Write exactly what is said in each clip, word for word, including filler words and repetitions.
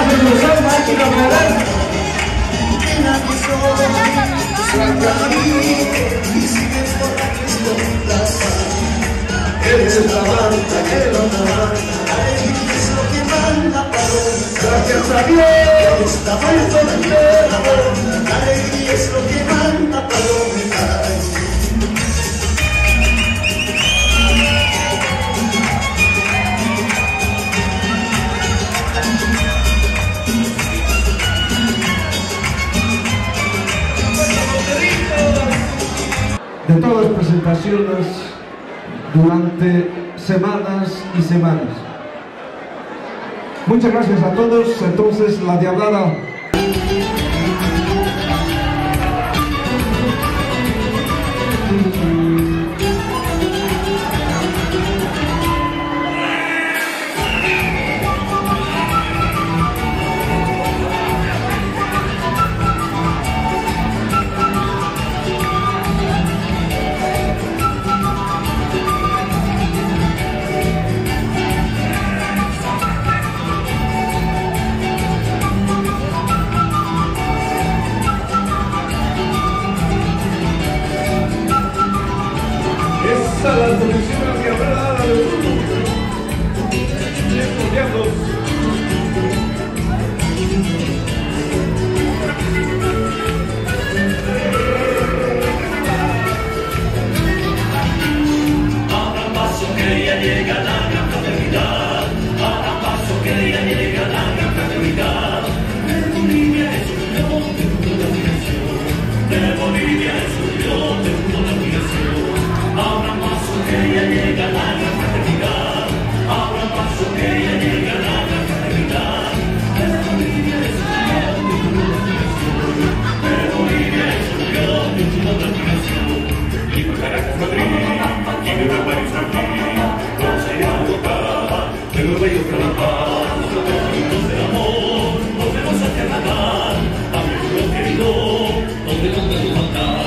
Eres la banda que lo manda, alegría es lo que manda paloma. Gracias a Dios, está muerto de amor, la alegría es lo que manda paloma. De todas las presentaciones durante semanas y semanas. Muchas gracias a todos. Entonces, la Diablada. Esa la solución Diablada del mundo. Abra paso que ya llega la gran fraternidad. Abra paso que ya llega la gran fraternidad. De Bolivia es un león, de mundo de admiración. De Bolivia es un león, de mundo de admiración. Abra paso que ya llega la gran fraternidad. Abra paso que ya llega la gran fraternidad. De Bolivia es un león, de mundo de admiración. De Bolivia es un león, de mundo de admiración. Y por Caracas, Madrid, y de París, Madrid, Rosa y Bogotá, de Nueva York a La Paz, los caminos del amor, volvemos a Canadá, a México querido, donde no puedo faltar.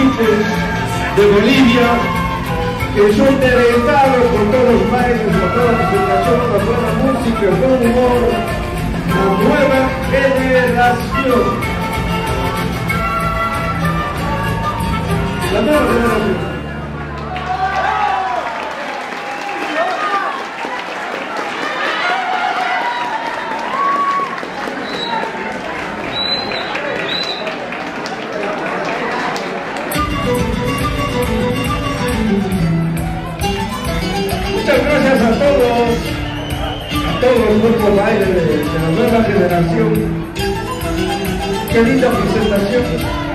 grupos de Bolivia que son delegados por todos los bailes, por toda la presentación, por toda la música, con humor, la nueva generación. La nueva generación. Muchas gracias a todos, a todos los grupos baile de, de la nueva generación. Qué linda presentación.